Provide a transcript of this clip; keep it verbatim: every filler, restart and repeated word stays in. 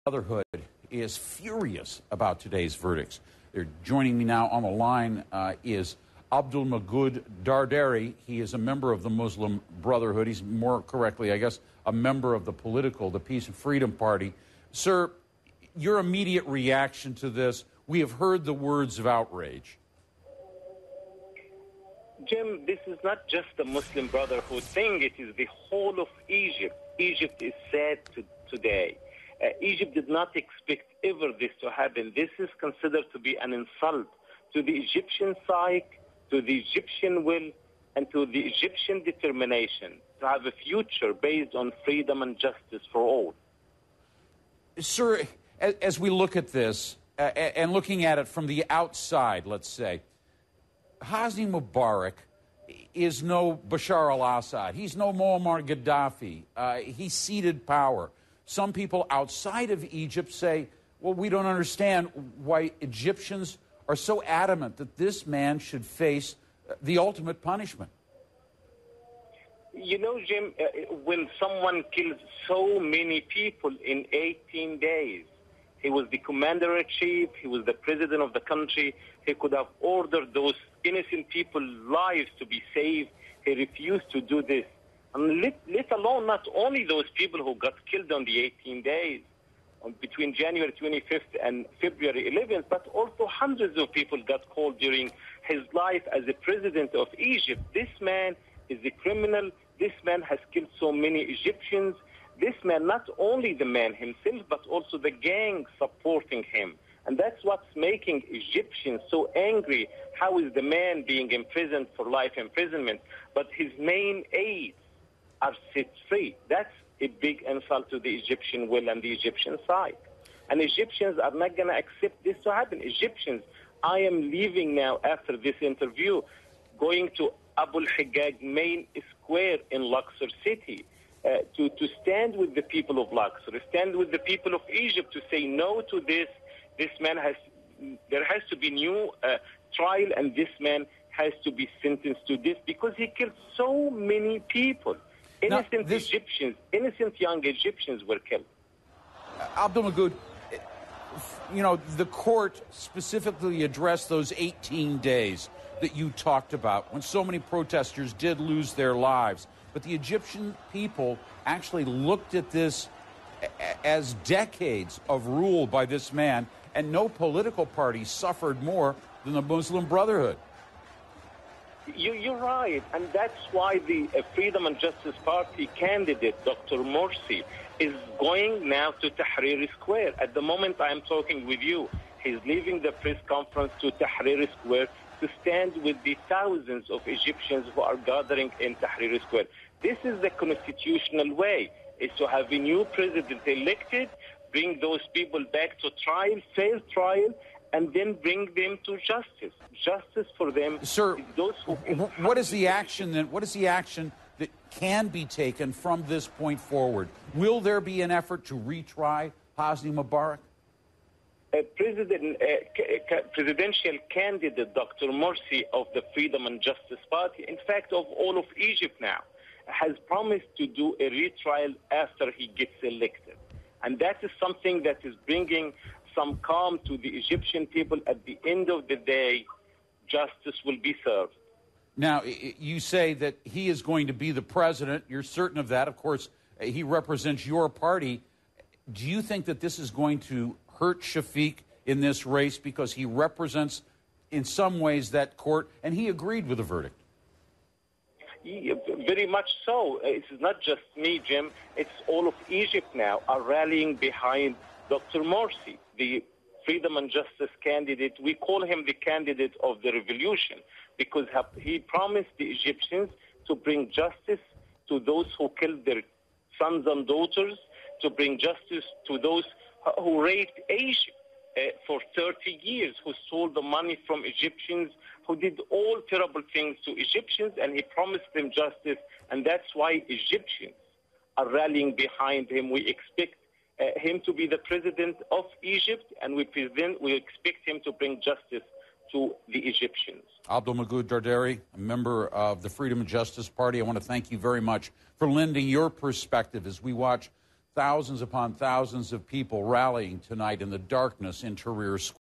Brotherhood is furious about today's verdicts. They're joining me now on the line uh, is Abdul Magood Dardari. He is a member of the Muslim Brotherhood. He's more correctly, I guess, a member of the political, the Peace and Freedom Party. Sir, your immediate reaction to this? We have heard the words of outrage. Jim, this is not just the Muslim Brotherhood thing. It is the whole of Egypt. Egypt is sad to, today. Uh, Egypt did not expect ever this to happen. This is considered to be an insult to the Egyptian psyche, to the Egyptian will, and to the Egyptian determination to have a future based on freedom and justice for all. Sir, as, as we look at this, uh, and looking at it from the outside, let's say, Hosni Mubarak is no Bashar al-Assad. He's no Muammar Gaddafi. Uh, he ceded power. Some people outside of Egypt say, well, we don't understand why Egyptians are so adamant that this man should face the ultimate punishment. You know, Jim, uh, when someone kills so many people in eighteen days, he was the commander-in-chief, he was the president of the country, he could have ordered those innocent people's lives to be saved. He refused to do this. And let, let alone not only those people who got killed on the eighteen days, on, between January twenty-fifth and February eleventh, but also hundreds of people got killed during his life as the president of Egypt. This man is a criminal. This man has killed so many Egyptians. This man, not only the man himself, but also the gang supporting him. And that's what's making Egyptians so angry. How is the man being imprisoned for life imprisonment, but his main aides are set free? That's a big insult to the Egyptian will and the Egyptian side. And Egyptians are not going to accept this to happen. Egyptians, I am leaving now after this interview, going to Abu al-Hajjaj main square in Luxor City uh, to, to stand with the people of Luxor, stand with the people of Egypt to say no to this. This man has, there has to be new uh, trial, and this man has to be sentenced to this because he killed so many people. Innocent now, this, Egyptians, innocent young Egyptians were killed. Uh, Abdul Magood, you know, the court specifically addressed those eighteen days that you talked about when so many protesters did lose their lives. But the Egyptian people actually looked at this as decades of rule by this man, and no political party suffered more than the Muslim Brotherhood. You, you're right, and that's why the uh, Freedom and Justice Party candidate, Doctor Morsi, is going now to Tahrir Square. At the moment I'm talking with you, he's leaving the press conference to Tahrir Square to stand with the thousands of Egyptians who are gathering in Tahrir Square. This is the constitutional way, is to have a new president elected, bring those people back to trial, fair trial, and then bring them to justice. Justice for them. Sir, is those who what is the action then? What is the action that can be taken from this point forward? Will there be an effort to retry Hosni Mubarak? Uh, President, uh, ca presidential candidate Doctor Morsi of the Freedom and Justice Party, in fact, of all of Egypt now, has promised to do a retrial after he gets elected. And that is something that is bringing some calm to the Egyptian people. At the end of the day, justice will be served. Now, you say that he is going to be the president. You're certain of that. Of course, he represents your party. Do you think that this is going to hurt Shafiq in this race because he represents, in some ways, that court, and he agreed with the verdict? Yeah, very much so. It's not just me, Jim. It's all of Egypt now are rallying behind Doctor Morsi, the Freedom and Justice candidate. We call him the candidate of the revolution because he promised the Egyptians to bring justice to those who killed their sons and daughters, to bring justice to those who raped Egypt uh, for thirty years, who stole the money from Egyptians, who did all terrible things to Egyptians, and he promised them justice, and that's why Egyptians are rallying behind him. We expect uh, him to be the president of Egypt, and we, present, we expect him to bring justice to the Egyptians. Abdul Magood Dardari, a member of the Freedom and Justice Party, I want to thank you very much for lending your perspective as we watch thousands upon thousands of people rallying tonight in the darkness in Tahrir Square.